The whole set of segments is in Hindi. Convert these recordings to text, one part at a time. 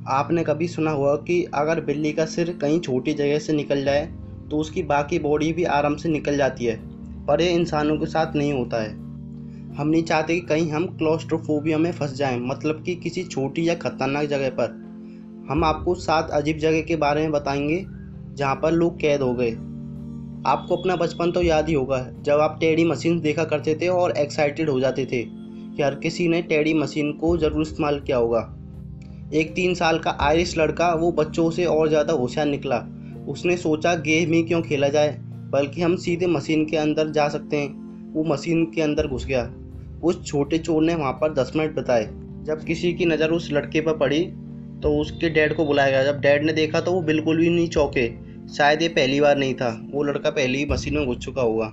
आपने कभी सुना होगा कि अगर बिल्ली का सिर कहीं छोटी जगह से निकल जाए तो उसकी बाकी बॉडी भी आराम से निकल जाती है, पर ये इंसानों के साथ नहीं होता है। हम नहीं चाहते कि कहीं हम क्लाustrophobia में फंस जाएं, मतलब कि किसी छोटी या खतरनाक जगह पर। हम आपको 7 अजीब जगह के बारे में बताएंगे जहां पर लोग कैद हो गए। आपको अपना बचपन तो याद ही होगा, जब आप टेडी मशीन देखा करते थे और एक्साइटेड हो जाते थे कि हर किसी ने टेडी मशीन को ज़रूर इस्तेमाल किया होगा। एक 3 साल का आयरिश लड़का वो बच्चों से और ज़्यादा होशियार निकला। उसने सोचा गेम ही क्यों खेला जाए, बल्कि हम सीधे मशीन के अंदर जा सकते हैं। वो मशीन के अंदर घुस गया। उस छोटे चोर ने वहाँ पर 10 मिनट बिताए। जब किसी की नज़र उस लड़के पर पड़ी तो उसके डैड को बुलाया गया। जब डैड ने देखा तो वो बिल्कुल भी नहीं चौंके। शायद ये पहली बार नहीं था, वो लड़का पहले ही मशीन में घुस चुका होगा।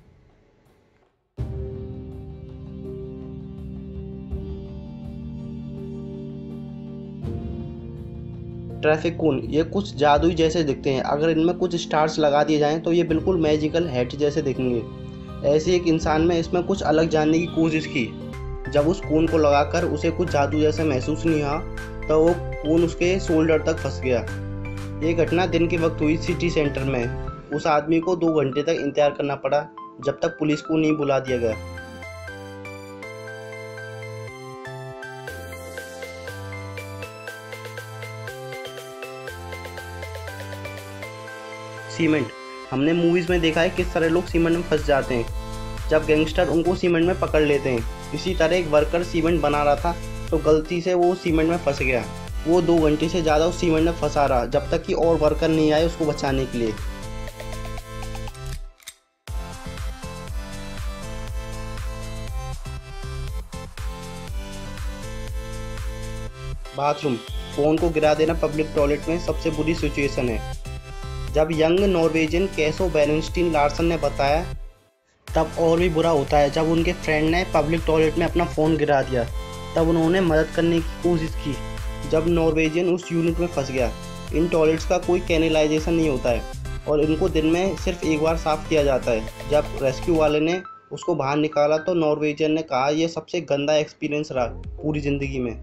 ट्रैफिक कोन ये कुछ जादुई जैसे दिखते हैं। अगर इनमें कुछ स्टार्स लगा दिए जाएं तो ये बिल्कुल मैजिकल हैट जैसे दिखेंगे। ऐसे एक इंसान ने इसमें कुछ अलग जानने की कोशिश की। जब उस कोन को लगाकर उसे कुछ जादू जैसा महसूस नहीं हुआ तो वो कोन उसके शोल्डर तक फंस गया। ये घटना दिन के वक्त हुई सिटी सेंटर में। उस आदमी को 2 घंटे तक इंतजार करना पड़ा जब तक पुलिस को नहीं बुला दिया गया। सीमेंट, हमने मूवीज़ में देखा है किस तरह लोग सीमेंट में फंस जाते हैं जब गैंगस्टर उनको सीमेंट में पकड़ लेते हैं। इसी तरह एक वर्कर सीमेंट बना रहा था तो गलती से वो सीमेंट में फंस गया। वो 2 घंटे से ज़्यादा उस सीमेंट में फंसा रहा जब तक कि और वर्कर नहीं आए उसको बचाने के लिए। बाथरूम, फ़ोन को गिरा देना पब्लिक टॉयलेट में सबसे बुरी सिचुएशन है। जब यंग नॉर्वेजियन कैसो बेरेनस्टीन लार्सन ने बताया तब और भी बुरा होता है। जब उनके फ्रेंड ने पब्लिक टॉयलेट में अपना फ़ोन गिरा दिया तब उन्होंने मदद करने की कोशिश की। जब नॉर्वेजियन उस यूनिट में फंस गया। इन टॉयलेट्स का कोई कैनिलाइजेशन नहीं होता है और इनको दिन में सिर्फ एक बार साफ़ किया जाता है। जब रेस्क्यू वाले ने उसको बाहर निकाला तो नॉर्वेजियन ने कहा यह सबसे गंदा एक्सपीरियंस रहा पूरी ज़िंदगी में।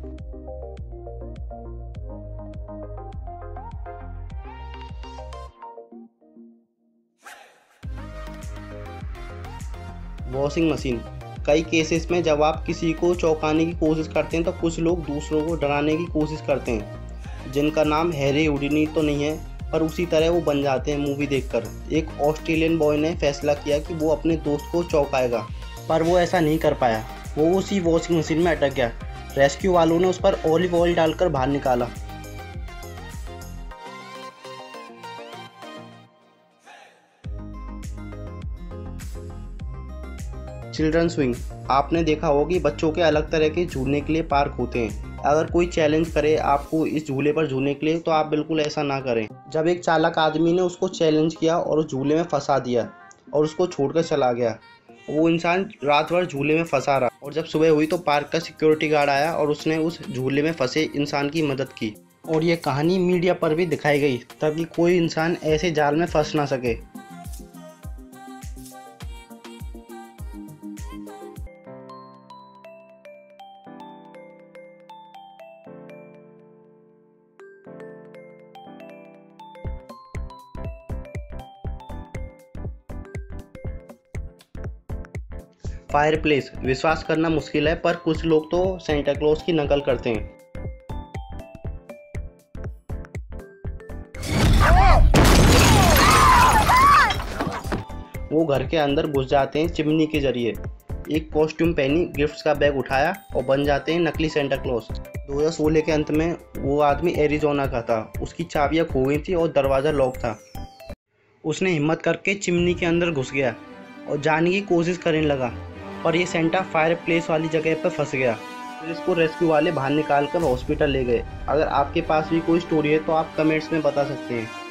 वॉशिंग मशीन, कई केसेस में जब आप किसी को चौंकाने की कोशिश करते हैं तो कुछ लोग दूसरों को डराने की कोशिश करते हैं, जिनका नाम हैरी हुडिनी तो नहीं है, पर उसी तरह वो बन जाते हैं मूवी देखकर। एक ऑस्ट्रेलियन बॉय ने फैसला किया कि वो अपने दोस्त को चौंकाएगा, पर वो ऐसा नहीं कर पाया। वो उसी वॉशिंग मशीन में अटक गया। रेस्क्यू वालों ने उस पर ऑलिव ऑयल डालकर बाहर निकाला। चिल्ड्रन स्विंग, आपने देखा होगा कि बच्चों के अलग तरह के झूलने के लिए पार्क होते हैं। अगर कोई चैलेंज करे आपको इस झूले पर झूलने के लिए तो आप बिल्कुल ऐसा ना करें। जब एक चालाक आदमी ने उसको चैलेंज किया और उस झूले में फंसा दिया और उसको छोड़कर चला गया। वो इंसान रात भर झूले में फंसा रहा और जब सुबह हुई तो पार्क का सिक्योरिटी गार्ड आया और उसने उस झूले में फंसे इंसान की मदद की। और ये कहानी मीडिया पर भी दिखाई गई ताकि कोई इंसान ऐसे जाल में फंस ना सके। फायरप्लेस, विश्वास करना मुश्किल है पर कुछ लोग तो सेंटा क्लॉज की नकल करते हैं। वो घर के अंदर घुस जाते हैं चिमनी के जरिए। एक कॉस्ट्यूम पहनी, गिफ्ट्स का बैग उठाया और बन जाते हैं नकली सेंटा क्लॉज। 2016 के अंत में वो आदमी एरिजोना का था। उसकी चाबियां खो गई थी और दरवाज़ा लॉक था। उसने हिम्मत करके चिमनी के अंदर घुस गया और जाने की कोशिश करने लगा, पर ये सेंटा फायर प्लेस वाली जगह पर फंस गया। फिर इसको रेस्क्यू वाले बाहर निकाल कर हॉस्पिटल ले गए। अगर आपके पास भी कोई स्टोरी है तो आप कमेंट्स में बता सकते हैं।